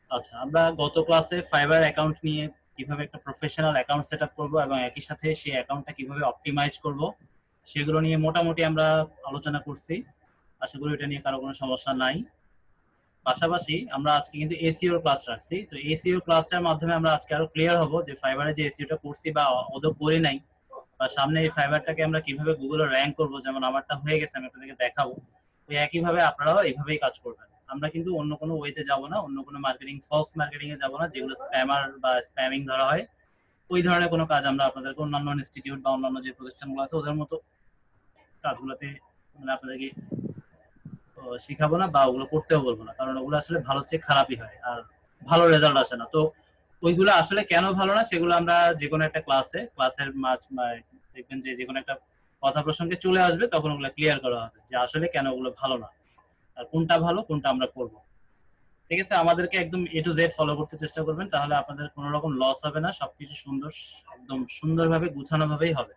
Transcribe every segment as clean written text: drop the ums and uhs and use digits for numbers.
আচ্ছা, আমরা গত ক্লাসে ফাইবার অ্যাকাউন্ট নিয়ে কিভাবে একটা প্রফেশনাল অ্যাকাউন্ট সেট আপ করবো এবং একই সাথে সেই অ্যাকাউন্টটা কিভাবে অপটিমাইজ করব সেগুলো নিয়ে মোটামুটি আমরা আলোচনা করছি। আশা করি এটা নিয়ে কারো কোনো সমস্যা নাই। পাশাপাশি আমরা আজকে কিন্তু এসিও ক্লাস রাখছি, তো এসিও ক্লাসটার মাধ্যমে আমরা আজকে আরো ক্লিয়ার হব যে ফাইবারে যে এসিওটা করছি বা ওদের করি নাই, বা সামনে এই ফাইবারটাকে আমরা কিভাবে গুগলে র্যাঙ্ক করবো। যেমন আমারটা হয়ে গেছে, আমি আপনাদেরকে দেখাবো। তো একইভাবে আপনারাও এইভাবেই কাজ করবেন। আমরা কিন্তু অন্য কোনো ওয়েতে যাব না, অন্য কোনো মার্কেটিং, ফলস মার্কেটিং এ যাব না, যেগুলো স্প্যামার বা স্প্যামিং ধরা হয়। ওই ধরনের কোনো কাজ আমরা আপনাদেরকে অন্যান্য ইনস্টিটিউট বা অন্যান্য যে প্রতিষ্ঠানগুলো আছে ওদের মতো কাজগুলোতে মানে আপনাদেরকে শিখাবো না বা ওগুলো করতেও বলবো না, কারণ ওগুলো আসলে ভালো চেয়ে খারাপই হয় আর ভালো রেজাল্ট আসে না। তো ওইগুলো আসলে কেন ভালো না সেগুলো আমরা যে কোনো একটা ক্লাসের মাঝ দেখবেন যে যে কোনো একটা কথা প্রসঙ্গে চলে আসবে, তখন ওগুলো ক্লিয়ার করা হবে যে আসলে কেন ওগুলো ভালো না আর কোনটা ভালো কোনটা আমরা করব। ঠিক আছে, আমাদেরকে একদম এ টু জেড ফলো করতে চেষ্টা করবেন, তাহলে আপনাদের কোনো রকম লস হবে না, সবকিছু সুন্দর, একদম সুন্দরভাবে গুছানো ভাবেই হবে।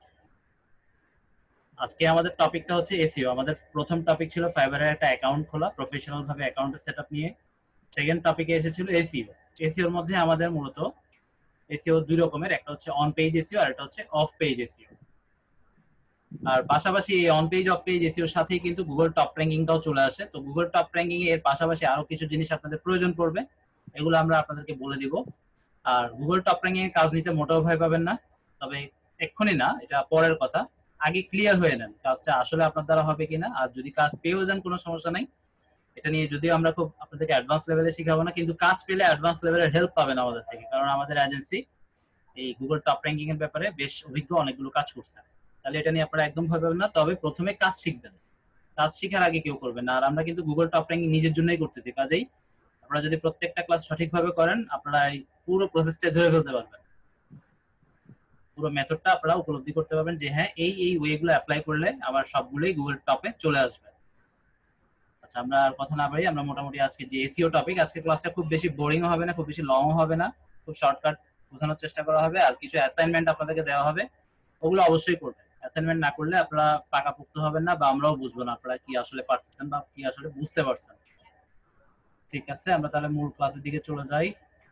আজকে আমাদের টপিকটা হচ্ছে এসইও। আমাদের প্রথম টপিক ছিল ফাইবারের একটা অ্যাকাউন্ট খোলা, প্রফেশনাল ভাবে অ্যাকাউন্টের সেটআপ নিয়ে। সেকেন্ড টপিকে এসেছিল এসইও। এসইওর মধ্যে আমাদের মূলত এসইও দুই রকমের, একটা হচ্ছে অন পেজ এসইও আর একটা হচ্ছে অফ পেজ এসইও। আর পাশাপাশি এই অন পেজ অফ পেজ এসইওর সাথেই কিন্তু গুগল টপ র্যাঙ্কিংটাও চলে আসে। তো গুগল টপ র্যাঙ্কিং এর পাশাপাশি আরো কিছু জিনিস আপনাদের প্রয়োজন পড়বে, এগুলো আমরা আপনাদেরকে বলে দিব। আর গুগল টপ র্যাঙ্কিং এর কাজ নিতে মোটেও ভয় পাবেন না, তবে এক্ষুনি না, এটা পরের কথা। আগে ক্লিয়ার হয়ে নেন কাজটা আসলে আপনার দ্বারা হবে কিনা, আর যদি কাজ পেয়েও যান কোনো সমস্যা নাই। এটা নিয়ে যদিও আমরা খুব আপনাদেরকে অ্যাডভান্স লেভেলে শিখাবো না, কিন্তু কাজ পেলে অ্যাডভান্স লেভেলের হেল্প পাবেন আমাদের থেকে, কারণ আমাদের এজেন্সি এই গুগল টপ র্যাঙ্কিং এর ব্যাপারে বেশ অভিজ্ঞ, অনেকগুলো কাজ করছে। তাহলে এটা নিয়ে আপনারা একদম ভয় পাবেন না, তবে প্রথমে কাজ শিখবেন। কাজ শিখার আগে কেউ করবেন না। আর আমরা কিন্তু গুগল টপ র্যাঙ্কিং নিজের জন্যই করতেছি, কাজেই আপনারা যদি প্রত্যেকটা ক্লাস সঠিকভাবে করেন আপনারা এই পুরো প্রসেসটা ধরে ফেলতে পারবেন, পুরো মেথডটা আপনারা উপলব্ধি করতে পারবেন যে হ্যাঁ এই এই ওয়েগুলো অ্যাপ্লাই করলে আমার সবগুলোই গুগল টপে চলে আসবে। আচ্ছা, আমরা আর কথা না বাড়ি, আমরা মোটামুটি আজকে যে এসইও টপিক, আজকে ক্লাসটা খুব বেশি বোরিং হবে না, খুব বেশি লং হবে না, খুব শর্টকাট বোঝানোর চেষ্টা করা হবে। আর কিছু অ্যাসাইনমেন্ট আপনাদেরকে দেওয়া হবে, ওগুলো অবশ্যই করবেন। অ্যাসাইনমেন্ট না করলে আপনারা পাকাপোক্ত হবেন না, বা আমরাও বুঝবো না আপনারা কি আসলে পারতেছেন বা কি আসলে বুঝতে পারছেন। ঠিক আছে, আমরা তাহলে মূল ক্লাসের দিকে চলে যাই।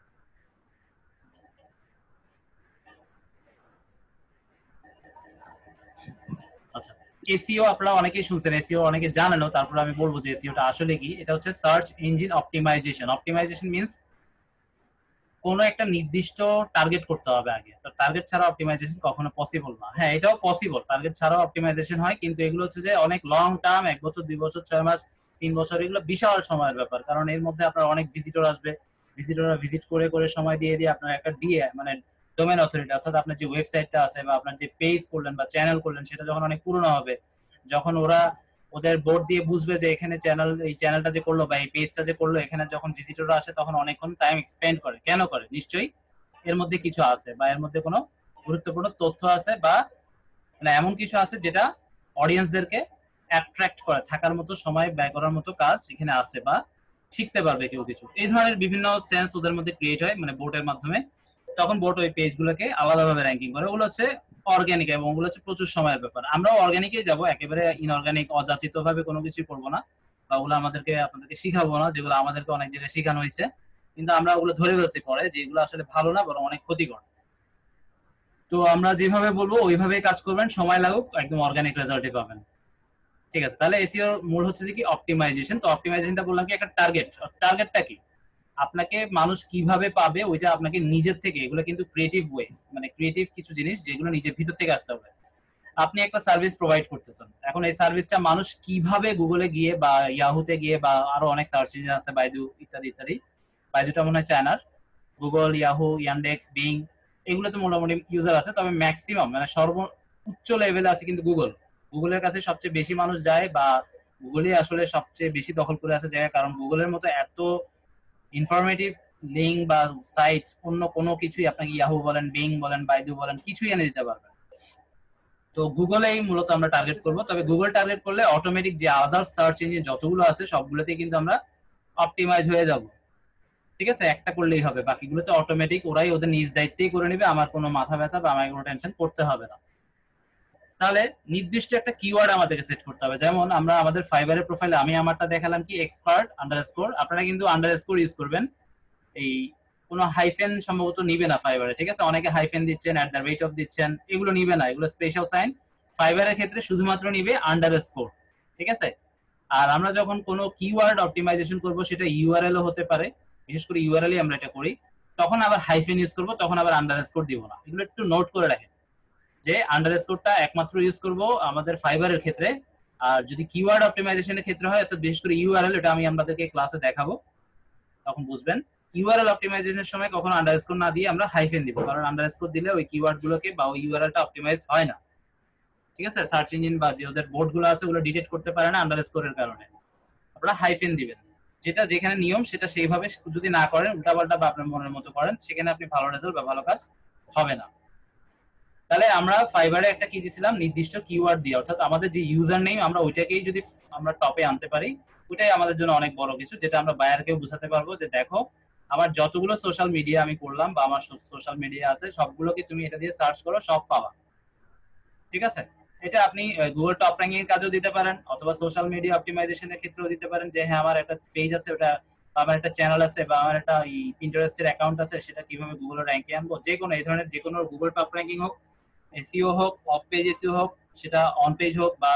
আচ্ছা, এসইও আপনারা অনেকেই শুনছেন, এসইও অনেকে জানেনও, তারপর আমি বলবো যে এসইওটা আসলে কি। এটা হচ্ছে search engine optimisation. Optimisation means কোনো একটা নির্দিষ্ট টার্গেট করতে হবে আগে, তো টার্গেট ছাড়া অপটিমাইজেশন কখনো পসিবল না। হ্যাঁ, এটাও পসিবল, টার্গেট ছাড়াও অপটিমাইজেশন হয়, কিন্তু এগুলো হচ্ছে যে অনেক লং টার্ম, 1 বছর 2 বছর 6 মাস 3 বছর, এগুলো বিশাল সময়ের ব্যাপার, কারণ এর মধ্যে আপনার অনেক ভিজিটর আসবে। ভিজিটররা ভিজিট করে করে সময় দিয়ে দিয়ে আপনার একটা ডিএ মানে ডোমেন অথরিটি, অর্থাৎ আপনার যে ওয়েবসাইটটা আছে বা আপনার যে পেজ করলেন বা চ্যানেল করলেন সেটা যখন অনেক পুরনো হবে, যখন ওরা ওদের বোর্ড দিয়ে বুঝবে যে এখানে চ্যানেল, এই চ্যানেলটা যে করলো বা এই পেজটা যে করলো, এখানে যখন ভিজিটররা আসে তখন অনেকক্ষণ টাইম স্পেন্ড করে। কেন করে? নিশ্চয়ই এর মধ্যে কিছু আছে, বা এর মধ্যে কোনো গুরুত্বপূর্ণ তথ্য আছে, বা মানে এমন কিছু আছে যেটা অডিয়েন্সদেরকে অ্যাট্রাক্ট করে, থাকার মতো, সময় ব্যয় করার মতো কাজ এখানে আছে, বা শিখতে পারবে কেউ কিছু। এই ধরনের বিভিন্ন সেন্স ওদের মধ্যে ক্রিয়েট হয় মানে বোর্ডের মাধ্যমে। তখন বোর্ড ওই পেজগুলোকে আলাদাভাবে র্যাঙ্কিং করে। ওগুলো হচ্ছে অর্গানিক এবং ওগুলো হচ্ছে প্রচুর সময়ের ব্যাপার। আমরাও অর্গানিকে যাব, একেবারে ইনঅর্গানিক অযাচিত ভাবে কোনো কিছু করবো না, বা ওগুলো আমাদেরকে আপনাদেরকে শিখাবো না, যেগুলো আমাদেরকে অনেক জায়গায় শেখানো হয়েছে, কিন্তু আমরা ওগুলো ধরে ফেলছি পরে যে এগুলো আসলে ভালো না, বরং অনেক ক্ষতিকর। তো আমরা যেভাবে বলবো ওইভাবেই কাজ করবেন, সময় লাগুক, একদম অর্গানিক রেজাল্টই পাবেন। ঠিক আছে, তাহলে এসইও মূল হচ্ছে যে কি অপটিমাইজেশন। তো অপটিমাইজেশনটা বললাম কি একটা টার্গেট। টার্গেটটা কি? আপনাকে মানুষ কিভাবে পাবে ওইটা আপনাকে নিজের থেকে, এগুলো কিন্তু ক্রিয়েটিভ ওয়ে, মানে ক্রিয়েটিভ কিছু জিনিস যেগুলো নিজের ভিতর থেকে আসতে হবে। আপনি একটা সার্ভিস প্রোভাইড করতেছেন, এখন এই সার্ভিসটা মানুষ কিভাবে গুগলে গিয়ে বা ইয়াহুতে গিয়ে বা আরো অনেক সার্চ ইঞ্জিন আছে, বাইদু ইত্যাদি ইত্যাদি, বাইদুটা মনে হয় চায়নার, গুগল, ইয়াহু, ইয়ান্ডেক্স, বিং, এগুলোতে মোটামুটি ইউজার আছে, তবে ম্যাক্সিমাম মানে সর্বোচ্চ লেভেলে আছে কিন্তু গুগল। গুগলের কাছে সবচেয়ে বেশি মানুষ যায়, বা গুগলই আসলে সবচেয়ে বেশি দখল করে আছে জায়গা, কারণ গুগলের মতো এত ইনফরমেটিভ লিঙ্ক বা সাইট অন্য কোনো কিছুই আপনাকে ইয়াহু বলেন, বিং বলেন, বাইদু বলেন, কিছুই এনে দিতে পারবে। তো গুগলেই মূলত আমরা টার্গেট করব, তবে গুগল টার্গেট করলে অটোমেটিক যে আদার সার্চ ইঞ্জিন যতগুলো আছে সবগুলোতে কিন্তু আমরা অপটিমাইজ হয়ে যাব। ঠিক আছে, একটা করলেই হবে, বাকিগুলোতে অটোমেটিক ওরাই ওদের নিজ দায়িত্বেই করে নেবে, আমার কোনো মাথা ব্যথা বা আমার কোনো টেনশন করতে হবে না। তাহলে নির্দিষ্ট একটা কিওয়ার্ড আমাদেরকে সেট করতে হবে। যেমন আমরা আমাদের ফাইবারের প্রোফাইলে আমি আমারটা দেখালাম কি এক্সপার্ট আন্ডারস্কোর, আপনারা কিন্তু আন্ডারস্কোর ইউজ করবেন। এই কোনো হাইফেন সম্ভবত নিবে না ফাইবারে, ঠিক আছে? অনেকে হাইফেন দিচ্ছেন, অ্যাট দ্য রেট অফ দিচ্ছেন, এগুলো নিবে না, এগুলো স্পেশাল সাইন। ফাইবারের ক্ষেত্রে শুধুমাত্র নিবে আন্ডারস্কোর, ঠিক আছে? আর আমরা যখন কোনো কিওয়ার্ড অপটিমাইজেশন করব, সেটা ইউআরএল ও হতে পারে, বিশেষ করে ইউআরএল আমরা এটা করি, তখন আবার হাইফেন ইউজ করব, তখন আবার আন্ডারস্কোর দিব না। এগুলো একটু নোট করে রাখেন যে আন্ডারস্কোরটা একমাত্র ইউজ করব আমাদের ফাইবারের ক্ষেত্রে। আর যদি কিওয়ার্ড অপটিমাইজেশনের ক্ষেত্রে হয়, অর্থাৎ বিশেষ করে ইউআরএল, এটা আমি আপনাদেরকে ক্লাসে দেখাবো, তখন বুঝবেন। ইউআরএল অপটিমাইজেশনের সময় কখনো আন্ডারস্কোর না দিয়ে আমরা হাইফেন দিব, কারণ আন্ডারস্কোর দিলে ওই কিওয়ার্ড গুলোকে বা ওই ইউআরএলটা অপটিমাইজ হয় না, ঠিক আছে? সার্চ ইঞ্জিন বা যে ওদের বোর্ড গুলো আছে ওগুলো ডিটেক্ট করতে পারে না আন্ডারস্কোরের কারণে। আপনারা হাইফেন দিবেন, যেটা যেখানে নিয়ম সেটা সেইভাবে যদি না করেন, উল্টাপাল্টা বা আপনার মনের মতো করেন, সেখানে আপনি ভালো রেজাল্ট বা ভালো কাজ হবে না। তাহলে আমরা ফাইবারে একটা কি দিছিলাম, নির্দিষ্ট কিওয়ার্ড দিয়ে, অর্থাৎ আমাদের যে ইউজার নেম আমরা ওইটাকেই যদি আমরা টপে আনতে পারি, ওইটাই আমাদের জন্য অনেক বড় কিছু, যেটা আমরা বায়ারকেও বোঝাতে পারবো যে দেখো আমার যতগুলো সোশ্যাল মিডিয়া আমি করলাম বা আমার সোশ্যাল মিডিয়া আছে সবগুলোকে তুমি এটা দিয়ে সার্চ করো, সব পাবা, ঠিক আছে? এটা আপনি গুগল টপ র্যাঙ্কিং এর কাজেও দিতে পারেন, অথবা সোশ্যাল মিডিয়া অপটিমাইজেশনের ক্ষেত্রেও দিতে পারেন, যে হ্যাঁ আমার একটা পেজ আছে, ওটা আমার একটা চ্যানেল আছে, বা আমার একটা পিন্টারেস্টের অ্যাকাউন্ট আছে, সেটা কিভাবে গুগল র্যাঙ্কে আনবো, যে কোনো এই ধরনের যে কোনো গুগল টপ র্যাঙ্কিং হোক, এসইও হোক, অফ পেজ এসইও হোক, সেটা অন পেজ হোক, বা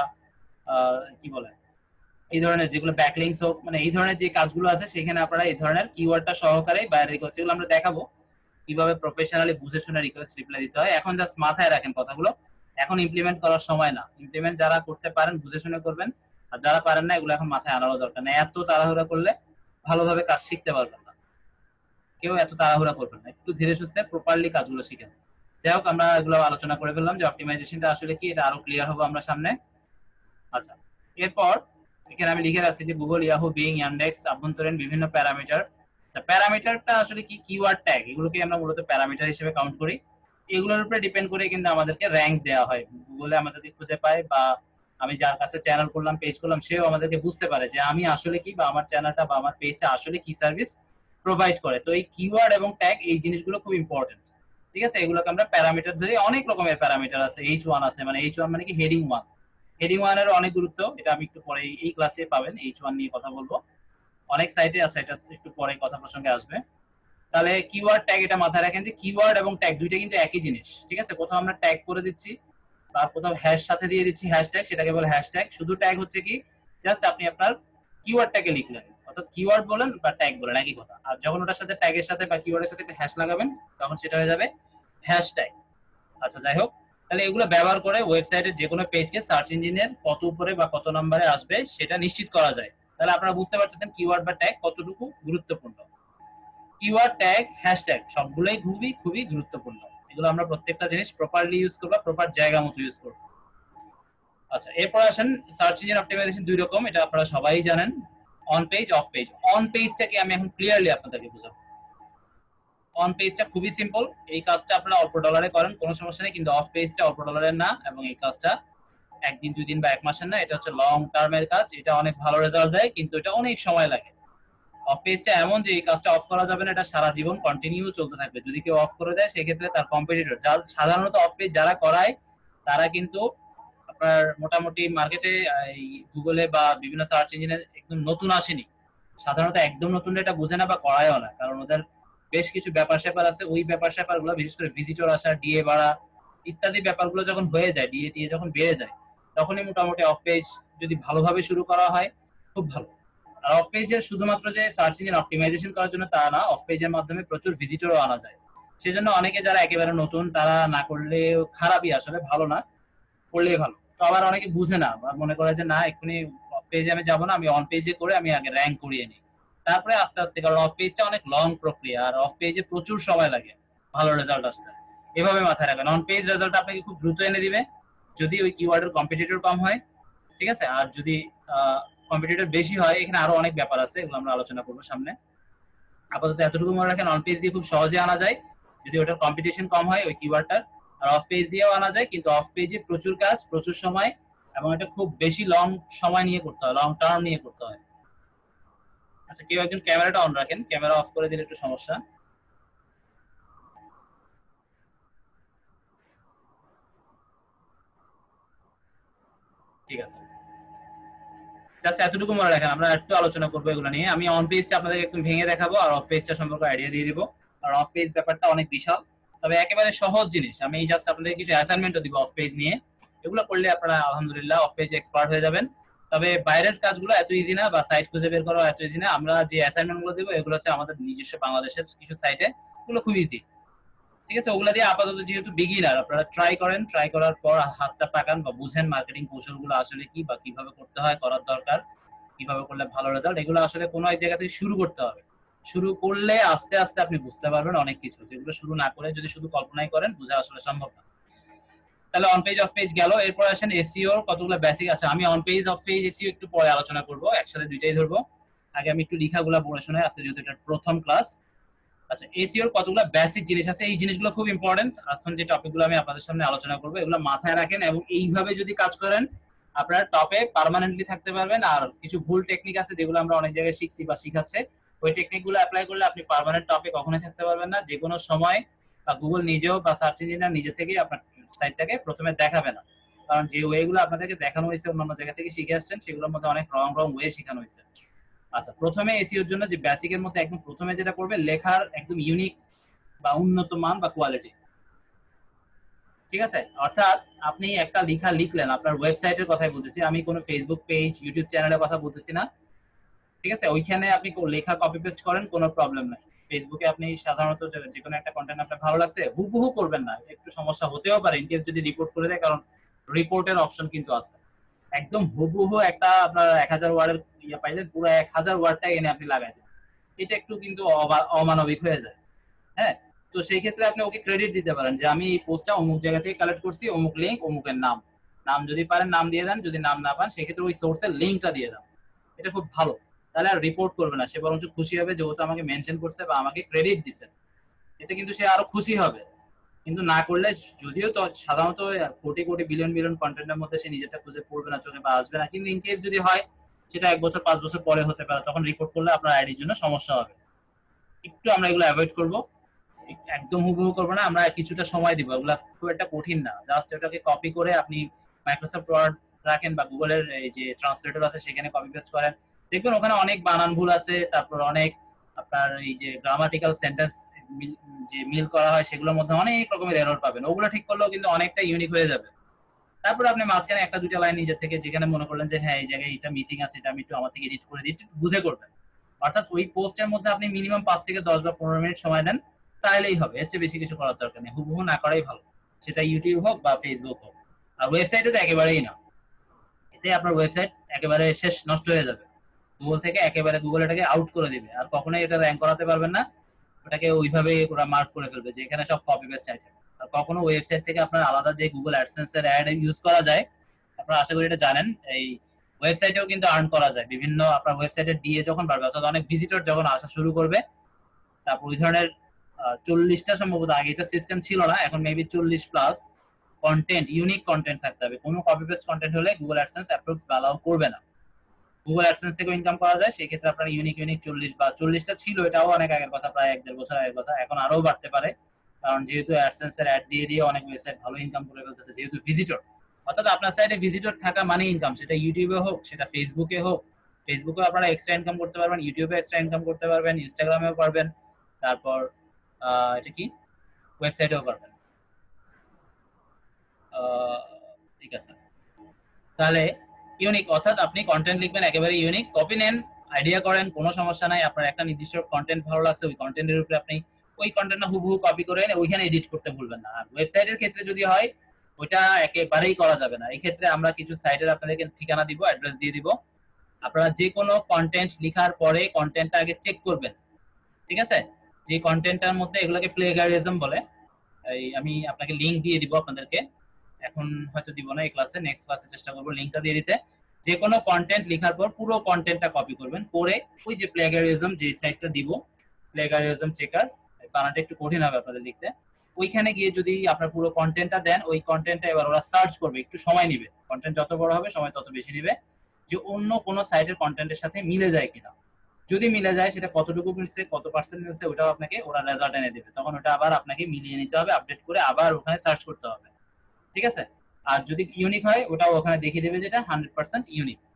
কি বলে এই ধরনের যেগুলো ব্যাকলিংস হোক, মানে এই ধরনের যে কাজগুলো আছে সেখানে আপনারা এই ধরনের কিওয়ার্ডটা সহকারে বাইরে রিকোয়েস্ট, এগুলো আমরা দেখাবো কিভাবে প্রফেশনালি বুঝে শুনে রিকোয়েস্ট রিপ্লাই দিতে হয়। এখন জাস্ট মাথায় রাখেন কথাগুলো, এখন ইমপ্লিমেন্ট করার সময় না। ইমপ্লিমেন্ট যারা করতে পারেন বুঝে শুনে করবেন, আর যারা পারেন না এগুলো এখন মাথায় আনারও দরকার নেই। এত তাড়াহুড়া করলে ভালোভাবে কাজ শিখতে পারবেন না, কেউ এত তাড়াহুড়া করবেন না, একটু ধীরে সুস্থে প্রপারলি কাজগুলো শিখেন। যাই হোক, আমরা এগুলো আলোচনা করে ফেললাম যে অপটিমাইজেশনটা আসলে কি, এটা আরো ক্লিয়ার হবো আমরা সামনে। আচ্ছা, এরপর এখানে আমি লিখে রাখছি যে গুগল, ইয়াহু, বিং, ইয়ান্ডেক্স আভ্যন্তরীণ বিভিন্ন প্যারামিটার। প্যারামিটারটা আসলে কি, কিওয়ার্ড ট্যাগ, এগুলোকে আমরা মূলত প্যারামিটার হিসেবে কাউন্ট করি। এগুলোর উপরে ডিপেন্ড করে কিন্তু আমাদেরকে র্যাঙ্ক দেওয়া হয়, গুগলে আমাদেরকে খুঁজে পায়, বা আমি যার কাছে চ্যানেল করলাম, পেজ করলাম, সেও আমাদেরকে বুঝতে পারে যে আমি আসলে কি, বা আমার চ্যানেলটা বা আমার পেজটা আসলে কি সার্ভিস প্রোভাইড করে। তো এই কিওয়ার্ড এবং ট্যাগ এই জিনিসগুলো খুব ইম্পর্টেন্ট, ঠিক আছে? এগুলোকে আমরা প্যারামিটার ধরি। অনেক রকমের প্যারামিটার আছে, H1 আছে, মানে H1 মানে কি, হেডিং 1। হেডিং 1 এর অনেক গুরুত্ব, এটা আমি একটু পরে এই ক্লাসে পাবেন, H1 নিয়ে কথা বলবো, অনেক সাইটে আছে, এটা একটু পরে কথা প্রসঙ্গে আসবে। তাহলে কিওয়ার্ড ট্যাগ, এটা মাথায় রাখেন যে কিওয়ার্ড এবং ট্যাগ দুইটা কিন্তু একই জিনিস, ঠিক আছে? কোথাও আমরা ট্যাগ করে দিচ্ছি বা কোথাও হ্যাশ সাথে দিয়ে দিচ্ছি, হ্যাশট্যাগ, সেটাকে বলে হ্যাশট্যাগ। শুধু ট্যাগ হচ্ছে কি, জাস্ট আপনি আপনার কিওয়ার্ডটাকে লিখলেন, অর্থাৎ কিওয়ার্ড বলেন বা ট্যাগ বলেন, একই কথা। আর যখন ওটার সাথে ট্যাগের সাথে বা কিওয়ার্ডের সাথে একটা হ্যাশ লাগাবেন, তখন সেটা হয়ে যাবে হ্যাশট্যাগ। আচ্ছা, যাই হোক, তাহলে এগুলো ব্যবহার করে ওয়েবসাইটের যে কোনো পেজকে সার্চ ইঞ্জিনের কত উপরে বা কত নম্বরে আসবে সেটা নিশ্চিত করা যায়। তাহলে আপনারা বুঝতে পারতেছেন কিওয়ার্ড বা ট্যাগ কতটুকু গুরুত্বপূর্ণ। কিওয়ার্ড ট্যাগ হ্যাশট্যাগ সবগুলোই খুবই খুবই গুরুত্বপূর্ণ। এগুলো আমরা প্রত্যেকটা জিনিস প্রপারলি ইউজ করবো, প্রপার জায়গা মতো ইউজ করবো। আচ্ছা, এরপর আসেন, সার্চ ইঞ্জিন অপটিমাইজেশন দুই রকম, এটা আপনারা সবাই জানেন, on page, off page. On পেজটাকে আমি এখন ক্লিয়ারলি আপনাদেরকে বুঝাবো। অন পেজটা খুবই সিম্পল, এই কাজটা আপনারা অল্প ডলারে করেন, কোনো সমস্যা নেই, কিন্তু অফ পেজটা অল্প ডলারের না, এবং এই কাজটা একদিন, 2 দিন বা 1 মাসের না, এটা হচ্ছে লং টার্মের কাজ। এটা অনেক ভালো রেজাল্ট দেয়, কিন্তু এটা অনেক সময় লাগে। অফ পেজটা এমন যে এই কাজটা অফ করা যাবে না, এটা সারা জীবন কন্টিনিউ চলতে থাকবে। যদি কেউ অফ করে দেয়, সেক্ষেত্রে তার কম্পিটিটর, সাধারণত অফ পেজ যারা করায়, তারা কিন্তু আপনার মোটামুটি মার্কেটে এই গুগলে বা বিভিন্ন সার্চ ইঞ্জিনে একদম নতুন আসেনি। সাধারণত একদম নতুন এটা বোঝে না বা করায়ও না, কারণ ওদের বেশ কিছু ব্যাপার স্যাপার আছে। ওই ব্যাপার স্যাপার গুলো, বিশেষ করে ভিজিটর আসা, ডিএ বাড়া ইত্যাদি ব্যাপারগুলো যখন হয়ে যায়, ডিএ টিএ যখন বেড়ে যায়, তখনই মোটামুটি অফ পেজ যদি ভালোভাবে শুরু করা হয়, খুব ভালো। আর অফ পেজের শুধুমাত্র যে সার্চ ইঞ্জিন অপটিমাইজেশন করার জন্য তা না, অফ পেজের মাধ্যমে প্রচুর ভিজিটরও আনা যায়। সেজন্য অনেকে যারা একেবারে নতুন, তারা না করলে খারাপই, আসলে ভালো না, করলেই ভালো। তো আবার অনেকে বুঝে না, বা মনে করে যে না এক্ষুনি অফ পেজে আমি যাবো না, আমি অন পেজে করে আমি আগে র্যাঙ্ক করিয়ে নিই, তারপরে আস্তে আস্তে, কারণ অফ পেজটা অনেক লং প্রক্রিয়া, আর অফ পেজে প্রচুর সময় লাগে ভালো রেজাল্ট আসতে। এভাবে মাথায় রাখবেন, অন পেজ রেজাল্ট আপনাকে খুব দ্রুত এনে দিবে যদি ওই কিওয়ার্ডের কম্পিটিটর কম হয়, ঠিক আছে? আর যদি কম্পিটিটর বেশি হয়, এখানে আরো অনেক ব্যাপার আছে, এগুলো আমরা আলোচনা করবো সামনে। আপাতত এতটুকু মনে রাখেন, অন পেজ দিয়ে খুব সহজে আনা যায় যদি ওটার কম্পিটিশন কম হয় ওই কিওয়ার্ডটার। আর অফ পেজ দিয়েও আনা যায়, কিন্তু অফ পেজে প্রচুর কাজ, প্রচুর সময়, এবং এটা খুব বেশি লং সময় নিয়ে করতে হয়, লং টার্ম নিয়ে করতে হয়। আচ্ছা, কেউ একজন ক্যামেরাটা অন রাখেন, ক্যামেরা অফ করে দিলে একটু সমস্যা। ঠিক আছে। জাস্ট এতটুকু মনে রাখেন, আমরা একটু আলোচনা করবো এগুলো নিয়ে। আমি অন পেজটা আপনাদের একটু ভেঙে দেখাবো আর অফ পেজটা সম্পর্কে আইডিয়া দিয়ে দিব। আর অফ পেজ ব্যাপারটা অনেক বিশাল, তবে একেবারে সহজ জিনিস। আমি জাস্ট আপনাদের কিছু অ্যাসাইনমেন্টও দিব অফ পেজ নিয়ে, এগুলো করলে আপনারা আলহামদুলিল্লাহ অফ পেজ এক্সপার্ট হয়ে যাবেন। তবে বাইরের কাজগুলো এত ইজি না, বা সাইট খুঁজে বের করা এত ইজি না। আমরা যে অ্যাসাইনমেন্ট গুলো দিব এগুলো হচ্ছে আমাদের নিজস্ব বাংলাদেশের কিছু সাইটে, এগুলো খুব ইজি। ঠিক আছে, ওগুলা দিয়ে আপাতত যেহেতু বিগিনার, আপনারা ট্রাই করেন, ট্রাই করার পর হাতটা পাকান বা বুঝেন মার্কেটিং কৌশলগুলো আসলে কি, বা কিভাবে করতে হয়, করার দরকার, কিভাবে করলে ভালো রেজাল্ট। এগুলো আসলে কোনো এক জায়গা থেকে শুরু করতে হবে। শুরু করলে আস্তে আস্তে আপনি বুঝতে পারবেন অনেক কিছু, যেগুলো শুরু না করে যদি শুধু কল্পনাই করেন বোঝা আসলে সম্ভব না। তাহলে অন পেজ অফ পেজ গেল, এরপর আসেন এসইও কতগুলো বেসিক। আচ্ছা, আমি on page off page SEO একটু পরে আলোচনা করব, একসাথে দুইটাই ধরবো। আগে আমি একটু লেখাগুলো পড়ে শোনাই আজকে, যেহেতু এটা প্রথম ক্লাস। আচ্ছা, এসইওর কতগুলো বেসিক জিনিস আছে, এই জিনিসগুলো খুব ইম্পর্টেন্ট। এখন যে টপিকগুলো আমি আপনাদের সামনে আলোচনা করবো এগুলো মাথায় রাখেন, এবং এইভাবে যদি কাজ করেন আপনারা টপে পার্মানেন্টলি থাকতে পারবেন। আর কিছু ভুল টেকনিক আছে যেগুলো আমরা অনেক জায়গায় শিখছি বা শিখাচ্ছে, ওই টেকনিকগুলো অ্যাপ্লাই করলে আপনি পার্মানেন্ট টপে কখনোই থাকতে পারবেন না। যে কোনো সময় বা গুগল নিজেও বা সার্চ ইঞ্জিনিয়ার নিজে থেকেই আপনার সাইটটাকে প্রথমে দেখাবে না, কারণ যে ওয়েগুলো আপনাদেরকে দেখানো হয়েছে অন্যান্য জায়গা থেকে শিখে আসছেন সেগুলোর মধ্যে অনেক রং রং ওয়ে শেখানো হয়েছে। আচ্ছা, প্রথমে এসইওর জন্য যে বেসিকের মধ্যে একদম প্রথমে যেটা করবে, লেখার একদম ইউনিক বা উন্নত মান বা কোয়ালিটি। ঠিক আছে, অর্থাৎ আপনি একটা লেখা লিখলেন, আপনার ওয়েবসাইটের কথাই বলতেছি আমি, কোনো ফেসবুক পেজ ইউটিউব চ্যানেলের কথা বলতেছি না। ঠিক আছে, ওইখানে আপনি লেখা কপি পেস্ট করেন, কোনো প্রবলেম নাই। ফেসবুকে আপনি সাধারণত যে কোনো একটা কন্টেন্ট আপনার ভালো লাগছে হুবহু করবেন না, একটু সমস্যা হতেও পারে ইনকেস যদি রিপোর্ট করে দেয়, কারণ রিপোর্টের অপশন কিন্তু আছে। একদম হুবহু একটা আপনার 1000 ওয়ার্ডের ইয়ে পাইলেন, পুরো 1000 ওয়ার্ডটা এনে আপনি লাগাই দেন, এটা একটু কিন্তু অমানবিক হয়ে যায়। হ্যাঁ, তো সেই ক্ষেত্রে আপনি ওকে ক্রেডিট দিতে পারেন যে আমি এই পোস্টটা অমুক জায়গা থেকে কালেক্ট করছি, অমুক লিঙ্ক, অমুকের নাম। নাম যদি পারেন নাম দিয়ে দেন, যদি নাম না পান সেক্ষেত্রে ওই সোর্সের লিঙ্কটা দিয়ে দেন। এটা খুব ভালো, তাহলে আর রিপোর্ট করবে না, সে বরঞ্চ খুশি হবে যেহেতু আমাকে মেনশন করছে বা আমাকে ক্রেডিট দিছে, এতে কিন্তু সে আরো খুশি হবে। কিন্তু না করলে, যদিও তো সাধারণত কোটি কোটি বিলিয়ন বিলিয়ন কন্টেন্টের মধ্যে সে নিজেরটা খুঁজে পড়বে না, চোখে বা আসবে না, কিন্তু ইনকেস যদি হয় সেটা 1 বছর 5 বছর পরে হতে পারে, তখন রিপোর্ট করলে আপনার আইডির জন্য সমস্যা হবে। একটু আমরা এগুলো অ্যাভয়েড করবো, একদম হুবহু করবো না, আমরা কিছুটা সময় দিব। এগুলো খুব একটা কঠিন না, জাস্ট এটাকে কপি করে আপনি মাইক্রোসফট ওয়ার্ড রাখেন বা গুগলের এই যে ট্রান্সলেটর আছে সেখানে কপি পেস্ট করেন, দেখবেন ওখানে অনেক বানান ভুল আছে, তারপর অনেক আপনার এই যে গ্রামাটিক্যাল সেন্টেন্স যে মিল করা হয় সেগুলোর মধ্যে অনেক রকমের এরর পাবেন, ওগুলো ঠিক করলেও কিন্তু অনেকটা ইউনিক হয়ে যাবে। তারপর আপনি মাঝখানে একটা দুইটা লাইন নিজের থেকে যেখানে মনে করলেন যে হ্যাঁ এই জায়গায় এটা মিসিং আছে, এটা আমি একটু আমার থেকে এডিট করে দিই, একটু বুঝে করবেন। অর্থাৎ ওই পোস্টের মধ্যে আপনি মিনিমাম 5 থেকে 10 বা 15 মিনিট সময় দেন, তাহলেই হবে, এর চেয়ে বেশি কিছু করার দরকার নেই, হুবহু না করাই ভালো, সেটা ইউটিউব হোক বা ফেসবুক হোক। আর ওয়েবসাইটে তো একেবারেই না, এতে আপনার ওয়েবসাইট একেবারে শেষ, নষ্ট হয়ে যাবে। গুগল থেকে একেবারে গুগল এটাকে আউট করে দিবে, আর কখনোই এটা র্যাঙ্ক করাতে পারবেন না। ওটাকে ওইভাবে ওরা মার্ক করে ফেলবে যে এখানে সব কপি পেস্ট আইটেম। আর কখনো ওয়েবসাইট থেকে আপনার আলাদা যে গুগল অ্যাডসেন্স এর অ্যাড ইউজ করা যায়, আপনারা আশা করি এটা জানেন, এই ওয়েবসাইটেও কিন্তু আর্ন করা যায় বিভিন্ন, আপনার ওয়েবসাইটে দিয়ে যখন বাড়বে, অর্থাৎ অনেক ভিজিটর যখন আসা শুরু করবে, তারপর ওই ধরনের 40টা সম্ভবত, আগে এটা সিস্টেম ছিল না, এখন মেবি 40+ কন্টেন্ট, ইউনিক কন্টেন্ট থাকতে হবে। কোনো কপি পেস্ট কন্টেন্ট হলে গুগল অ্যাডসেন্স অ্যাপ্রুভ অ্যালাউ করবে না। গুগল অ্যাডসেন্স থেকে ইনকাম করা যায়, সেই ক্ষেত্রে আপনার ইউনিক ইউনিক 40 বা 40টা ছিল, এটাও অনেক আগের কথা, প্রায় 1-1.5 বছর আগের কথা, এখন আরো বাড়তে পারে, কারণ যেহেতু অ্যাডসেন্স এর অ্যাড দিয়ে দিয়ে অনেক ওয়েবসাইট ভালো ইনকাম করে ফেলতেছে, যেহেতু ভিজিটর, অর্থাৎ আপনার সাইটে ভিজিটর থাকা মানে ইনকাম, সেটা ইউটিউবে হোক সেটা ফেসবুকে হোক। ফেসবুকে আপনারা এক্সট্রা ইনকাম করতে পারবেন, ইউটিউবে এক্সট্রা ইনকাম করতে পারবেন, ইনস্টাগ্রামেও পারবেন, তারপর এটা কি ওয়েবসাইটেও পারবেন। আহ, ঠিক আছে, তাহলে ইউনিক, অর্থাৎ আপনি কন্টেন্ট লিখবেন একেবারে ইউনিক, কপি নেন, আইডিয়া করেন, কোনো সমস্যা নাই। আপনার একটা নির্দিষ্ট কন্টেন্ট ভালো লাগছে, ওই কন্টেন্টের উপরে আপনি ওই কন্টেন্টটা হুবহু কপি করে ওইখানে এডিট করতে ভুলবেন না। আর ওয়েবসাইটের ক্ষেত্রে যদি হয়, ওইটা একেবারেই করা যাবে না। এই ক্ষেত্রে আমরা কিছু সাইটের আপনাদেরকে ঠিকানা দিব, অ্যাড্রেস দিয়ে দিব। আপনারা যে কোনো কন্টেন্ট লেখার পরে কন্টেন্টটা আগে চেক করবেন। ঠিক আছে, যে কন্টেন্টটার মধ্যে, এগুলোকে প্লেগারিজম বলে, এই আমি আপনাকে লিংক দিয়ে দিব আপনাদেরকে, এখন হয়তো দিব না এই ক্লাসে, নেক্সট ক্লাসে চেষ্টা করবো লিংকটা দিয়ে দিতে। যে কোনো কন্টেন্ট লেখার পর পুরো কন্টেন্টটা কপি করবেন, করে ওই যে প্লেগারিজম যে সাইটটা দিব, প্লেগারিজম চেকার, বানানটা একটু কঠিন হবে আপনাদের লিখতে, ওইখানে গিয়ে যদি আপনার পুরো কন্টেন্টটা দেন, ওই কন্টেন্টটা এবার ওরা সার্চ করবে, একটু সময় নিবে, কন্টেন্ট যত বড় হবে সময় তত বেশি নিবে, যে অন্য কোনো সাইটের কন্টেন্টের সাথে মিলে যায় কিনা। যদি মিলে যায়, সেটা কতটুকু মিলছে, কত পার্সেন্ট মিলছে, ওটাও আপনাকে ওরা রেজাল্ট এনে দেবে, তখন ওটা আবার আপনাকে মিলিয়ে নিতে হবে, আপডেট করে আবার ওখানে সার্চ করতে হবে। ঠিক আছে, আর যদি ইউনিক হয় ওটাও ওখানে দেখিয়ে দেবে যেটা 100% ইউনিক।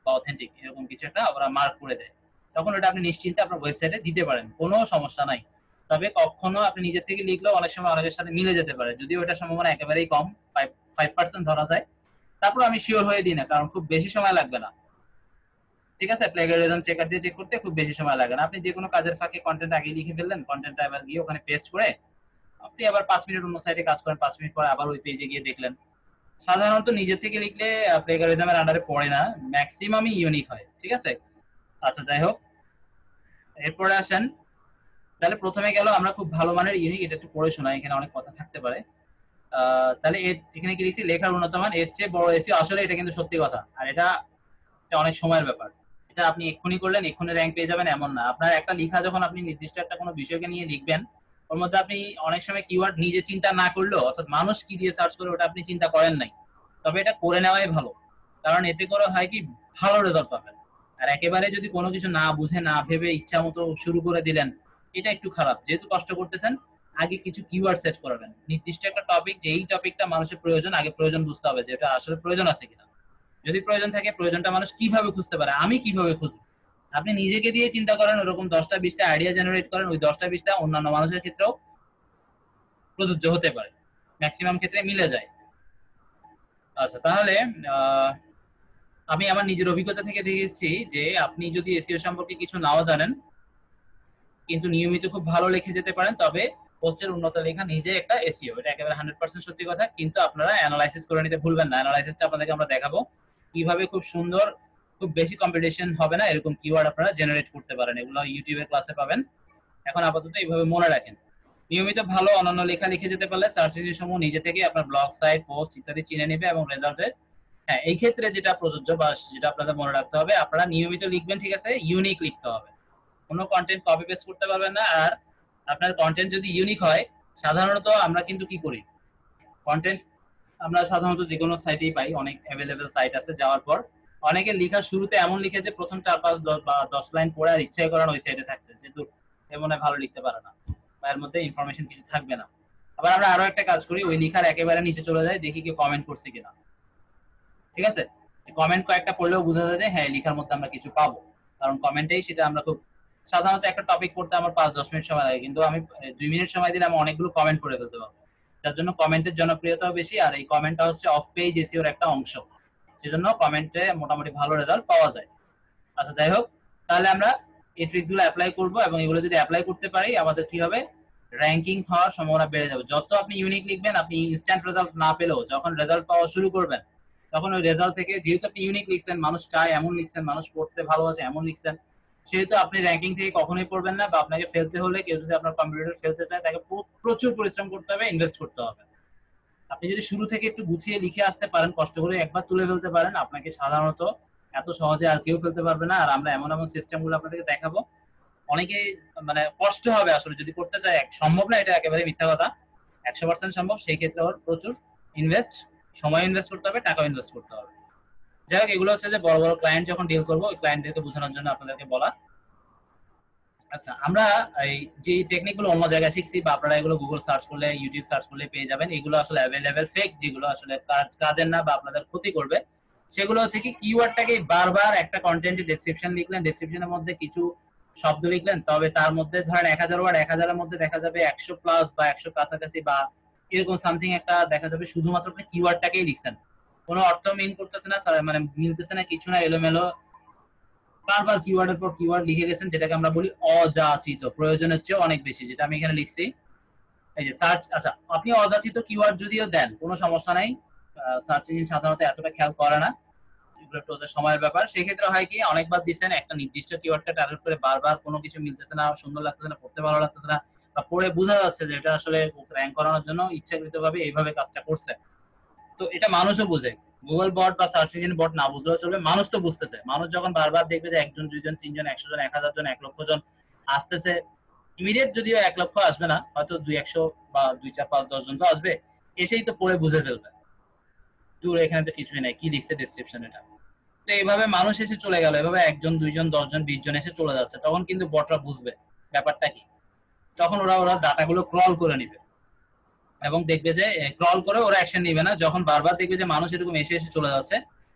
বা অথেন্টিক এরকম কিছু একটা ওরা মার্ক করে দেয়, তখন ওটা আপনি নিশ্চিন্তে আপনার ওয়েবসাইটে দিতে পারেন, কোনো সমস্যা নাই। তবে কখনো আপনি নিজের থেকে লিখলেও অনেক সময় অনেকের সাথে মিলে যেতে পারে, যদিও ওটার সম্ভাবনা একেবারেই কম, 5% ধরা যায়। তারপর আমি শিওর হয়ে দিই না, কারণ খুব বেশি সময় লাগবে না, ঠিক আছে? প্লেগারিজম চেকার দিয়ে চেক করতে খুব বেশি সময় লাগে না। আপনি যে কোনো কাজের ফাঁকে কন্টেন্ট আগে লিখে ফেললেন, কন্টেন্টটা এবার গিয়ে ওখানে পেস্ট করে আপনি আবার 5 মিনিট অন্য সাইডে কাজ করেন, 5 মিনিট পর আবার ওই পেজে গিয়ে দেখলেন। সাধারণত নিজের থেকে লিখলে প্লেগারিজমের আন্ডারে পড়ে না, ম্যাক্সিমামই ইউনিক হয়, ঠিক আছে? আচ্ছা, যাই হোক, এরপরে আসেন। তাহলে প্রথমে গেল আমরা খুব ভালো মানের ইউনিক, এটা একটু পড়ে শোনাই, এখানে অনেক কথা থাকতে পারে। তাহলে এখানে কি লিখছি, লেখার উন্নত মান, এর চেয়ে বড় এসিও, আসলে এটা কিন্তু সত্যি কথা, আর এটা অনেক সময়ের ব্যাপার। এটা আপনি এক্ষুনি করলেন এক্ষুনি র্যাঙ্ক পেয়ে যাবেন এমন না। আপনার একটা লেখা যখন আপনি নির্দিষ্ট একটা কোনো বিষয়কে নিয়ে লিখবেন, ওর মধ্যে আপনি অনেক সময় কিওয়ার্ড নিজে চিন্তা না করলেও, অর্থাৎ মানুষ কি দিয়ে সার্চ করে ওটা আপনি চিন্তা করেন নাই, তবে এটা করে নেওয়াই ভালো, কারণ এতে করে হয় কি, ভালো রেজাল্ট পাবেন। আর একেবারে যদি কোনো কিছু না বুঝে না ভেবে ইচ্ছা মতো শুরু করে দিলেন, এটা একটু খারাপ। যেহেতু কষ্ট করতেছেন, আগে কিছু কিওয়ার্ড সেট করবেন, নির্দিষ্ট একটা টপিক, যে এই টপিকটা মানুষের প্রয়োজন, আগে প্রয়োজন বুঝতে হবে যে এটা আসলে প্রয়োজন আছে কিনা। যদি প্রয়োজন থাকে, প্রয়োজনটা মানুষ কিভাবে খুঁজতে পারে, আমি কিভাবে খুঁজবো, আপনি নিজেকে দিয়ে চিন্তা করেন, ওরকম 10টা 20টা আইডিয়া জেনারেট করেন, ওই 10টা 20টা অন্যান্য মানুষের ক্ষেত্রেও প্রযোজ্য হতে পারে, ম্যাক্সিমাম ক্ষেত্রে মিলে যায়। আচ্ছা, তাহলে আমি আমার নিজের অভিজ্ঞতা থেকে দেখেছি যে আপনি যদি এসইও সম্পর্কে কিছু নাও জানেন, কিন্তু নিয়মিত খুব ভালো লিখে যেতে পারেন, তবে পোস্টের উন্নত লেখা নিজে একটা এসইও, এটা একেবারে 100% সত্যি কথা। কিন্তু আপনারা অ্যানালাইসিস করে নিতে ভুলবেন না, অ্যানালাইসিসটা আপনাদেরকে আমরা দেখাবো কিভাবে খুব সুন্দর, খুব বেশি কম্পিটিশন হবে না এরকম কিওয়ার্ড আপনারা জেনারেট করতে পারেন, এগুলো ইউটিউবের ক্লাসে পাবেন। এখন আপাতত এইভাবে মনে রাখেন, নিয়মিত ভালো অনন্য লেখা লিখে যেতে পারলে সার্চ ইঞ্জিন সমূহ নিজে থেকে আপনার ব্লগ সাইট পোস্ট ইত্যাদি চিনে নেবে এবং রেজাল্টের, হ্যাঁ, এই ক্ষেত্রে যেটা প্রযোজ্য বা যেটা আপনাদের মনে রাখতে হবে, আপনারা নিয়মিত লিখবেন, ঠিক আছে? ইউনিক লিখতে হবে, কোনো কন্টেন্ট কপি পেস্ট করতে পারবেন না। আর আপনার কন্টেন্ট যদি ইউনিক হয়, সাধারণত আমরা কিন্তু কি করি, কন্টেন্ট আমরা সাধারণত যে কোনো সাইটেই পাই, অনেক অ্যাভেলেবেল সাইট আছে, যাওয়ার পর অনেকে লেখা শুরুতে এমন লিখে যে প্রথম 4 5 10 লাইন পড়ে আর ইচ্ছাই করেন ওই সাইটে থাকতে, যে এমন ভালো লিখতে পারে না বা এর মধ্যে ইনফরমেশন কিছু থাকবে না। আবার আমরা আরো একটা কাজ করি, ওই লেখার একেবারে নিচে চলে যায়, দেখি কেউ কমেন্ট করছে কিনা, ঠিক আছে? কমেন্ট কয়েকটা পড়লেও বোঝা যায় যে হ্যাঁ, লেখার মধ্যে আমরা কিছু পাবো, কারণ কমেন্টেই সেটা আমরা খুব, সাধারণত একটা টপিক পড়তে আমার 5 10 মিনিট সময় লাগে, কিন্তু আমি 2 মিনিট সময় দিলে আমি অনেকগুলো কমেন্ট করে ফেলতে পারবো, যার জন্য কমেন্টের জনপ্রিয়তাও বেশি। আর এই কমেন্টটা হচ্ছে অফ পেজ এসইওর একটা অংশ, সেজন্য কমেন্টে মোটামুটি ভালো রেজাল্ট পাওয়া যায়। আচ্ছা, যাই হোক, তাহলে আমরা এই ট্রিক্সগুলো অ্যাপ্লাই করব, এবং এগুলো যদি অ্যাপ্লাই করতে পারি আমাদের কি হবে, র্যাঙ্কিং হওয়ার সম্ভাবনা বেড়ে যাবে। যত আপনি ইউনিক লিখবেন, আপনি ইনস্ট্যান্ট রেজাল্ট না পেলেও যখন রেজাল্ট পাওয়া শুরু করবেন, তখন ওই রেজাল্ট থেকে, যেহেতু আপনি ইউনিক লিখছেন, মানুষ চায় এমন লিখছেন, মানুষ পড়তে ভালোবাসে এমন লিখছেন, সেহেতু আপনি র্যাঙ্কিং থেকে কখনোই পড়বেন না। বা আপনাকে ফেলতে হলে, কেউ যদি আপনার কম্পিউটার ফেলতে চায়, তাকে প্রচুর পরিশ্রম করতে হবে, ইনভেস্ট করতে হবে। আপনি যদি শুরু থেকে একটু গুছিয়ে লিখে আসতে পারেন, কষ্ট করে একবার তুলে ফেলতে পারেন, আপনাকে সাধারণত এত সহজে আর কেউ ফেলতে পারবে না। আর আমরা এমন এমন সিস্টেমগুলো আপনাদেরকে দেখাবো, অনেকে মানে কষ্ট হবে আসলে যদি করতে চায়, সম্ভব না, এটা একেবারে মিথ্যা কথা, 100% সম্ভব। সেই ক্ষেত্রে ওর প্রচুর সময় ইনভেস্ট করতে হবে, টাকা ইনভেস্ট করতে হবে। যাই হোক, এগুলো হচ্ছে যে বড় বড় ক্লায়েন্ট যখন ডিল করবো, ওই ক্লায়েন্টদেরকে বোঝানোর জন্য আপনাদেরকে বলা। আচ্ছা, আমরা এই যে টেকনিক গুলো অন্য জায়গায় শিখছি, বা আপনারা এগুলো গুগল সার্চ করলে, ইউটিউব সার্চ করলে পেয়ে যাবেন, এগুলো আসলে অ্যাভেলেবেল ফেক, যেগুলো আসলে কাজের না বা আপনাদের ক্ষতি করবে। সেগুলো হচ্ছে কি, কিওয়ার্ডটাকে বারবার একটা কন্টেন্টের ডেসক্রিপশন লিখলেন, ডেসক্রিপশনের মধ্যে কিছু শব্দ লিখলেন, তবে তার মধ্যে ধরেন 1000 ওয়ার্ড, 1000-এর মধ্যে দেখা যাবে 100+ বা 100 কাছাকাছি বা এরকম সামথিং একটা দেখা যাবে, শুধুমাত্র আপনি কিওয়ার্ডটাকেই লিখছেন, কোনো অর্থ মিন করতেছে না, মানে মিলতেছে না, কিছু না, এলোমেলো বারবার কিওয়ার্ডের পর কিওয়ার্ড লিখে গেছেন, যেটাকে আমরা বলি অযাচিত, প্রয়োজনের চেয়ে অনেক বেশি, যেটা আমি এখানে লিখছি। এই যে সার্চ, আচ্ছা, আপনি অযাচিত কিওয়ার্ড যদিও দেন কোনো সমস্যা নাই, সার্চ ইঞ্জিন সাধারণত এতটা খেয়াল করে না, এগুলো একটু ওদের সময়ের ব্যাপার। সেই ক্ষেত্রে হয় কি, অনেকবার দিচ্ছেন একটা নির্দিষ্ট কিওয়ার্ডটা টার্গেট করে, বারবার কোনো কিছু মিলতেছে না, সুন্দর লাগতেছে না, পড়তে ভালো লাগতেছে না, বা পড়ে বোঝা যাচ্ছে যে এটা আসলে র্যাঙ্ক করানোর জন্য ইচ্ছাকৃতভাবে এইভাবে কাজটা করছে। তো এটা মানুষও বুঝে, গুগল বট বা সার্চ ইঞ্জিন বট না বুঝলেও চলবে, মানুষ তো বুঝতেছে। মানুষ যখন বারবার দেখবে যে 1 জন 2 জন 3 জন 100 জন 1000 জন 1 লক্ষ জন আসতেছে, ইমিডিয়েট যদিও 1 লক্ষ আসবে না, হয়তো 200 বা 2 4 5 10 জন তো আসবে, এসেই তো পড়ে বুঝে ফেলবে, দূর এখানে তো কিছুই নাই, কি লিখছে ডেসক্রিপশন এটা। তো এইভাবে মানুষ এসে চলে গেল, এভাবে 1 জন 2 জন 10 জন 20 জন এসে চলে যাচ্ছে, তখন কিন্তু বটরা বুঝবে ব্যাপারটা কি, তখন ওরা ডাটাগুলো ক্রল করে নিবে, এবং দেখবে যে ক্রল করে ওরা অ্যাকশন নিবে না। যখন বারবার দেখবে যে মানুষ এরকম এসে এসে চলে যাচ্ছে,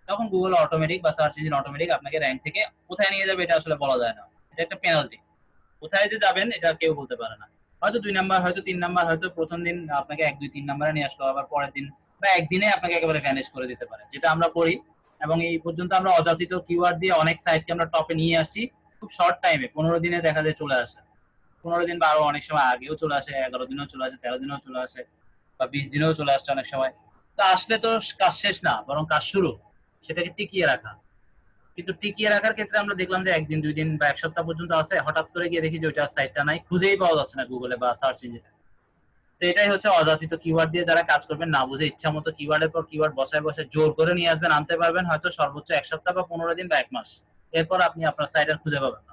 তখন গুগল অটোমেটিক বা সার্চ ইঞ্জিন অটোমেটিক আপনাকে র্যাঙ্ক থেকে কোথায় নিয়ে যাবে এটা আসলে বলা যায় না, এটা একটা পেনাল্টি। কোথায় যে যাবেন এটা কেউ বলতে পারে না, হয়তো 2 নাম্বার, হয়তো 3 নাম্বার, হয়তো প্রথম দিন আপনাকে 1 2 3 নাম্বারে নিয়ে আসলো, আবার পরের দিন বা একদিনে আপনাকে একেবারে ভ্যানিশ করে দিতে পারে, যেটা আমরা করি। এবং এই পর্যন্ত আমরা অযাচিত কিওয়ার্ড দিয়ে অনেক সাইটকে আমরা টপে নিয়ে আসছি খুব শর্ট টাইমে, 15 দিনে দেখা যায় চলে আসে। 15 দিন বা আরো অনেক সময় আগেও চলে আসে, 11 দিনেও চলে আসে, 13 দিনেও চলে আসে, বা 20 দিনেও চলে আসছে অনেক সময়। তো আসলে তো কাজ শেষ না, বরং কাজ শুরু, সেটাকে টিকিয়ে রাখা। কিন্তু টিকিয়ে রাখার ক্ষেত্রে আমরা দেখলাম যে 1 দিন 2 দিন বা 1 সপ্তাহ পর্যন্ত আছে, হঠাৎ করে গিয়ে দেখি যে ওইটা সাইটটা নাই, খুঁজেই পাওয়া যাচ্ছে না গুগলে বা সার্চ ইঞ্জিনে। তো এটাই হচ্ছে অযাচিত কিওয়ার্ড দিয়ে যারা কাজ করবেন, না বুঝে ইচ্ছা মতো কিওয়ার্ডের পর কিওয়ার্ড বসায় বসায় জোর করে নিয়ে আসবেন, আনতে পারবেন হয়তো সর্বোচ্চ 1 সপ্তাহ বা 15 দিন বা 1 মাস, এরপর আপনি আপনার সাইট আর খুঁজে পাবেন না।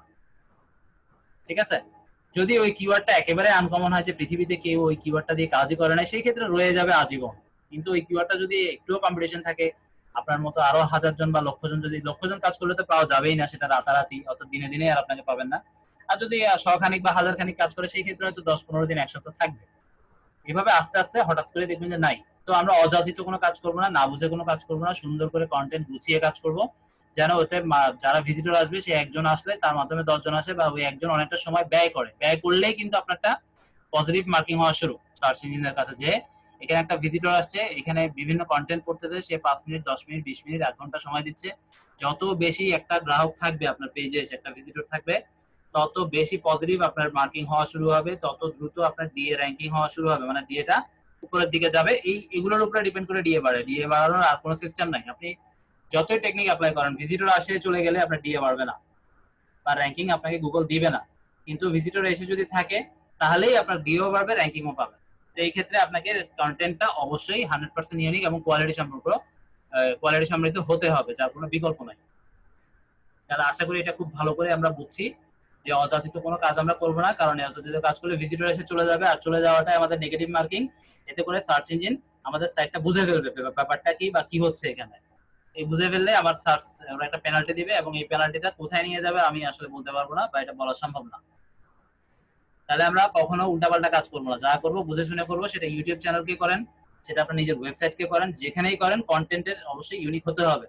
ঠিক আছে, যদি ওই কিওয়ার্ডটা একেবারে আনকমন হয় যে পৃথিবীতে কেউ ওই কিওয়ার্ডটা দিয়ে কাজই করে না, সেই ক্ষেত্রে রয়ে যাবে আজীবন। কিন্তু ওই কিওয়ার্ডটা যদি একটুও কম্পিটিশন থাকে, আপনার মতো আরো 1000 জন বা লক্ষজন, যদি লক্ষজন কাজ করলে তো পাওয়া যাবেই না সেটা রাতারাতি, অত দিনে দিনে আর আপনাকে পাবেন না। আর যদি শখানিক বা হাজারখানিক কাজ করে, সেই ক্ষেত্রে হয়তো 10 15 দিন 1 সপ্তাহ থাকবে। এভাবে আস্তে আস্তে হঠাৎ করে দেখবেন যে নাই। তো আমরা অযাচিত কোনো কাজ করবো না, না বুঝে কোনো কাজ করবো না, সুন্দর করে কন্টেন্ট গুছিয়ে কাজ করব, যেন ওতে যারা ভিজিটর আসবে সে একজন আসলে তার মাধ্যমে 10 জন আসে, বা ওই একজন অনেকটা সময় ব্যয় করে, ব্যয় করলেই কিন্তু আপনারটা পজিটিভ মার্কিং হওয়া শুরু সার্চ ইঞ্জিনের কাছে, যে এখানে একটা ভিজিটর আসছে, এখানে বিভিন্ন কন্টেন্ট করতেছে, সে 5 মিনিট 10 মিনিট 20 মিনিট 1 ঘন্টা সময় দিচ্ছে। যত বেশি একটা গ্রাহক থাকবে আপনার পেজে, এসে একটা ভিজিটর থাকবে, তত বেশি পজিটিভ আপনার মার্কিং হওয়া শুরু হবে, তত দ্রুত আপনার ডিএ র্যাঙ্কিং হওয়া শুরু হবে, মানে ডিএটা উপরের দিকে যাবে। এগুলোর উপরে ডিপেন্ড করে ডিএ বাড়ে, ডিএ বাড়ানোর আর কোনো সিস্টেম নাই। আপনি যতই টেকনিক অ্যাপ্লাই করেন, ভিজিটর আসে চলে গেলে আপনার ডিএ বাড়বে না বা র্যাঙ্কিং আপনাকে গুগল দিবে না। কিন্তু ভিজিটর এসে যদি থাকে, তাহলেই আপনার ডিএও বাড়বে, র্যাঙ্কিংও পাবে। তো এই ক্ষেত্রে আপনাকে কন্টেন্টটা অবশ্যই 100% ইউনিক এবং কোয়ালিটি সমৃদ্ধ হতে হবে, যার কোনো বিকল্প নাই। তাহলে আশা করি এটা খুব ভালো করে আমরা বুঝছি যে অযাচিত কোনো কাজ আমরা করবো না, কারণ অযাচিত কাজ করলে ভিজিটর এসে চলে যাবে, আর চলে যাওয়াটাই আমাদের নেগেটিভ মার্কিং। এতে করে সার্চ ইঞ্জিন আমাদের সাইটটা বুঝে ফেলবে ব্যাপারটা কি বা কি হচ্ছে এখানে। এই বুঝে ফেললে আমার সার্চ ওরা একটা পেনাল্টি দিবে, এবং এই পেনাল্টিটা কোথায় নিয়ে যাবে আমি আসলে বলতে পারবো না, বা এটা বলা সম্ভব না। তাহলে আমরা কখনো উল্টাপাল্টা কাজ করবো না, যা করবো বুঝে শুনে করবো, সেটা ইউটিউব চ্যানেলকে করেন, সেটা আপনার নিজের ওয়েবসাইটকে করেন, যেখানেই করেন কন্টেন্টের অবশ্যই ইউনিক হতে হবে।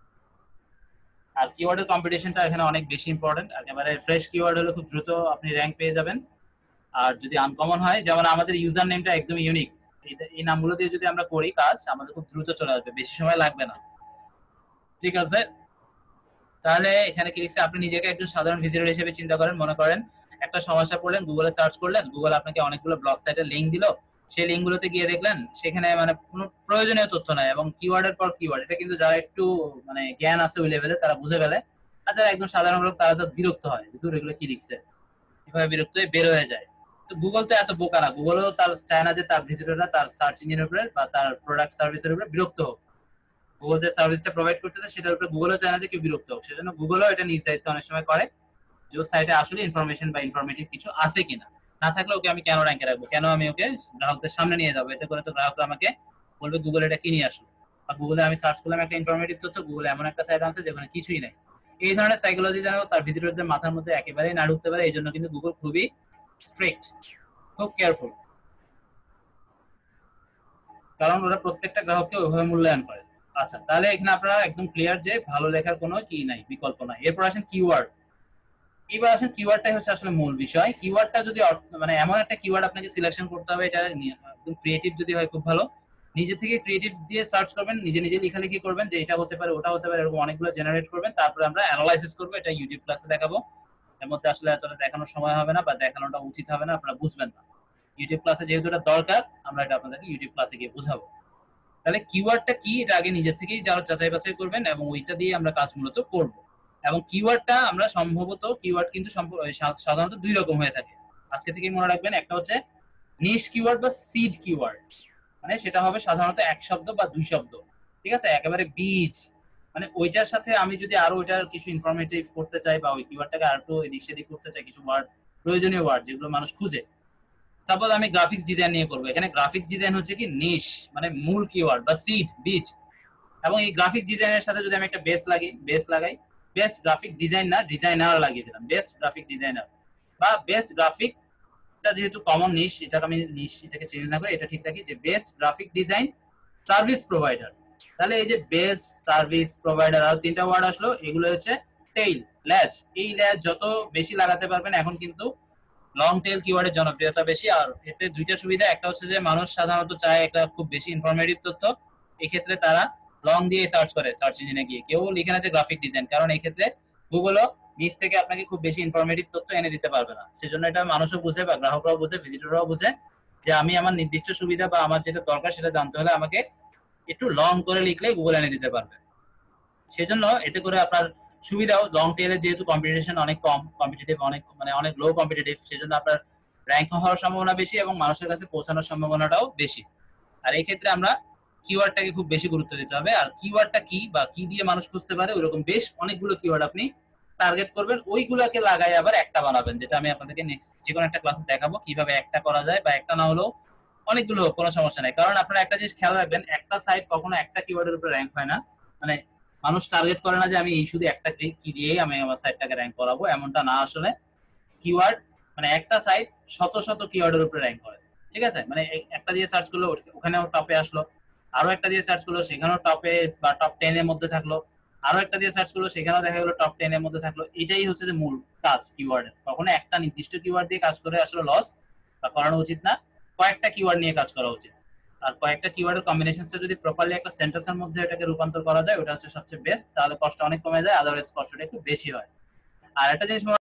আর কিওয়ার্ডের কম্পিটিশনটা এখানে অনেক বেশি ইম্পর্টেন্ট। একেবারে ফ্রেশ কিওয়ার্ড হলে খুব দ্রুত আপনি র্যাঙ্ক পেয়ে যাবেন। আর যদি আনকমন হয়, যেমন আমাদের ইউজার নেমটা একদম ইউনিক, এই নামগুলো দিয়ে যদি আমরা করি কাজ, আমাদের খুব দ্রুত চলে আসবে, বেশি সময় লাগবে না। ঠিক আছে, তাহলে এখানে কি লিখছে, আপনি নিজেকে একজন সাধারণ ভিজিটর হিসেবে চিন্তা করেন। মনে করেন একটা সমস্যা পড়লেন, গুগলে সার্চ করলেন, গুগল আপনাকে অনেকগুলো ব্লগ সাইটের লিঙ্ক দিল, সেই লিঙ্কগুলোতে গিয়ে দেখলেন সেখানে মানে কোনো প্রয়োজনীয় তথ্য নাই, এবং কিওয়ার্ডের পর কিওয়ার্ড। এটা কিন্তু যারা একটু মানে জ্ঞান আছে ওই লেভেলে তারা বুঝে ফেলে, আর যারা একদম সাধারণ লোক তারা তো বিরক্ত হয় যে দূর এগুলো কি লিখছে, এভাবে বিরক্ত হয়ে বের হয়ে যায়। তো গুগল তো এত বোকা না, গুগলও তার চায় না যে তার ভিজিটররা তার সার্চ ইঞ্জিনের উপরে বা তার প্রোডাক্ট সার্ভিসের উপরে বিরক্ত হোক। গুগল যে সার্ভিসটা প্রোভাইড করতেছে সেটার উপরে গুগলও চায় না যে কেউ বিরক্ত হোক, সেজন্য গুগলও এটা নির্ধারিত অনেক সময় করে যে ওর সাইটে আসলে ইনফরমেশন বা ইনফরমেটিভ কিছু আছে কিনা। না থাকলে ওকে আমি কেন র্যাঙ্কে রাখবো, কেন আমি ওকে গ্রাহকদের সামনে নিয়ে যাবো, এতে করে তো গ্রাহকরা আমাকে বলবে গুগল এটা কি নিয়ে আসলো। আর গুগলে আমি সার্চ করলাম একটা ইনফরমেটিভ তথ্য, গুগলে এমন একটা সাইট আছে যেখানে কিছুই নাই। এই ধরনের সাইকোলজি যেন তার ভিজিটরদের মাথার মধ্যে একেবারেই না ঢুকতে পারে, এই জন্য কিন্তু গুগল খুবই স্ট্রিক্ট, খুব কেয়ারফুল, কারণ ওরা প্রত্যেকটা গ্রাহককে ওইভাবে মূল্যায়ন করে। আচ্ছা, তাহলে এখানে আপনারা একদম ক্লিয়ার যে ভালো লেখার কোনো কি নাই, বিকল্প নাই। এরপর আসেন কিওয়ার্ড। এবার আসেন কিওয়ার্ডটাই হচ্ছে আসলে মূল বিষয়। কিওয়ার্ডটা যদি মানে এমন একটা কিওয়ার্ড আপনাকে সিলেকশন করতে হবে, এটা একদম ক্রিয়েটিভ যদি হয় খুব ভালো। নিজে থেকে ক্রিয়েটিভ দিয়ে সার্চ করবেন, নিজে নিজে লেখালেখি করবেন যে এটা হতে পারে ওটা হতে পারে, এরকম অনেকগুলো জেনারেট করবেন, তারপরে আমরা অ্যানালাইসিস করবো, এটা ইউটিউব ক্লাসে দেখাবো। এর মধ্যে আসলে এতটা দেখানোর সময় হবে না বা দেখানোটা উচিত হবে না, আপনারা বুঝবেন না। ইউটিউব ক্লাসে যেহেতু এটা দরকার, আমরা এটা আপনাদেরকে ইউটিউব ক্লাসে গিয়ে বুঝাবো। তাহলে কিওয়ার্ডটা কি এটা আগে নিজের থেকেই যারা যাচাই বাছাই করবেন, এবং ওইটা দিয়ে আমরা কাজ মূলত করব। এবং কিওয়ার্ডটা আমরা সম্ভবত কিওয়ার্ড কিন্তু সাধারণত 2 রকম হয়ে থাকে, আজকে থেকে মনে রাখবেন। একটা হচ্ছে নিশ কিওয়ার্ড বা সিড কিওয়ার্ড, মানে সেটা হবে সাধারণত 1 শব্দ বা 2 শব্দ। ঠিক আছে, একেবারে বীজ, মানে ওইটার সাথে আমি যদি আরো ওইটার কিছু ইনফরমেটিভ করতে চাই বা ওই কিওয়ার্ডটাকে আর একটু এদিক সেদিক করতে চাই, কিছু ওয়ার্ড, প্রয়োজনীয় ওয়ার্ড যেগুলো মানুষ খুঁজে। সাপোজ আমি গ্রাফিক্স ডিজাইন নিয়ে করবো, এখানে গ্রাফিক্স ডিজাইন হচ্ছে কি নিশ, মানে মূল কিওয়ার্ড বা সিড, বীজ। এবং এই গ্রাফিক ডিজাইনের সাথে যদি আমি একটা বেস লাগাই, বেস্ট গ্রাফিক ডিজাইন না ডিজাইনার লাগিয়ে দিলাম, বেস্ট গ্রাফিক ডিজাইনার বা বেস্ট গ্রাফিকটা যেহেতু কমন নিশ, এটাকে আমি নিশ এটাকে চেঞ্জ না করে এটা ঠিক রাখি যে best graphic design service provider. তাহলে এই যে বেস্ট সার্ভিস প্রোভাইডার আর তিনটা ওয়ার্ড আসলো, এগুলো হচ্ছে টেইল, ল্যাচ। এই ল্যাচ যত বেশি লাগাতে পারবেন, এখন কিন্তু লং টেল কিওয়ার্ডের জনপ্রিয়তা বেশি। আর এতে দুইটা সুবিধা, একটা হচ্ছে যে মানুষ সাধারণত চায় একটা খুব বেশি ইনফরমেটিভ তথ্য, এক্ষেত্রে তারা লং দিয়ে সার্চ করে সার্চ ইঞ্জিনে গিয়ে, কেউ লিখে না যে গ্রাফিক ডিজাইন, কারণ এই ক্ষেত্রে গুগলও নিচ থেকে আপনাকে খুব বেশি ইনফরমেটিভ তথ্য এনে দিতে পারবে না। সেজন্য এটা মানুষও বুঝে বা গ্রাহকরাও বুঝে, ভিজিটররাও বুঝে যে আমি আমার নির্দিষ্ট সুবিধা বা আমার যেটা দরকার সেটা জানতে হলে আমাকে একটু লং করে লিখলে গুগল এনে দিতে পারবে। সেজন্য এতে করে আপনার সুবিধাও, লং টেলে যেহেতু কম্পিটিশন অনেক কম, কম্পিটিটিভ অনেক মানে অনেক লো কম্পিটিটিভ, সেজন্য আপনার র্যাঙ্ক হওয়ার সম্ভাবনা বেশি এবং মানুষের কাছে পৌঁছানোর সম্ভাবনাটাও বেশি। আর এই ক্ষেত্রে আমরা কিওয়ার্ডটাকে খুব বেশি গুরুত্ব দিতে হবে। আর কিওয়ার্ডটা কি বা কি দিয়ে মানুষ খুঁজতে পারে, ওইরকম বেশ অনেকগুলো কিওয়ার্ড আপনি টার্গেট করবেন, ওইগুলোকে লাগাই আবার একটা বানাবেন, যেটা আমি আপনাদেরকে নেক্সট যে কোনো একটা ক্লাসে দেখাবো কিভাবে একটা করা যায়, বা একটা না হলেও অনেকগুলো হোক, কোনো সমস্যা নেই। কারণ আপনারা একটা জিনিস খেয়াল রাখবেন, একটা সাইট কখনো একটা কিওয়ার্ডের উপরে র্যাঙ্ক হয় না। মানে মানুষ টার্গেট করে না যে আমি এই শুধু একটা কি দিয়েই আমি আমার সাইটটাকে র্যাঙ্ক করাবো, এমনটা না। আসলে কিওয়ার্ড মানে একটা সাইট শত শত কিওয়ার্ডের উপরে র্যাঙ্ক করে, ঠিক আছে? মানে একটা দিয়ে সার্চ করলো ওখানেও টপে আসলো, আরো একটা দিয়ে সার্চ করলো সেখানেও টপে বা টপ 10 এর মধ্যে থাকলো, আরো একটা দিয়ে সার্চ করলো সেখানেও দেখা গেলো টপ 10 এর মধ্যে থাকলো। এটাই হচ্ছে যে মূল কাজ কিওয়ার্ডের। কখনো একটা নির্দিষ্ট কিওয়ার্ড দিয়ে কাজ করে আসলে লস বা করানো উচিত না, কয়েকটা কিওয়ার্ড নিয়ে কাজ করা উচিত। আর কয়েকটা কিওয়ার্ডের কম্বিনেশনটা যদি প্রপারলি একটা সেন্টেন্সের মধ্যে এটাকে রূপান্তর করা যায়, ওটা হচ্ছে সবচেয়ে বেস্ট। তাহলে কষ্ট অনেক কমে যায়, আদারওয়াইজ কষ্টটা একটু বেশি হয়। আর একটা জিনিস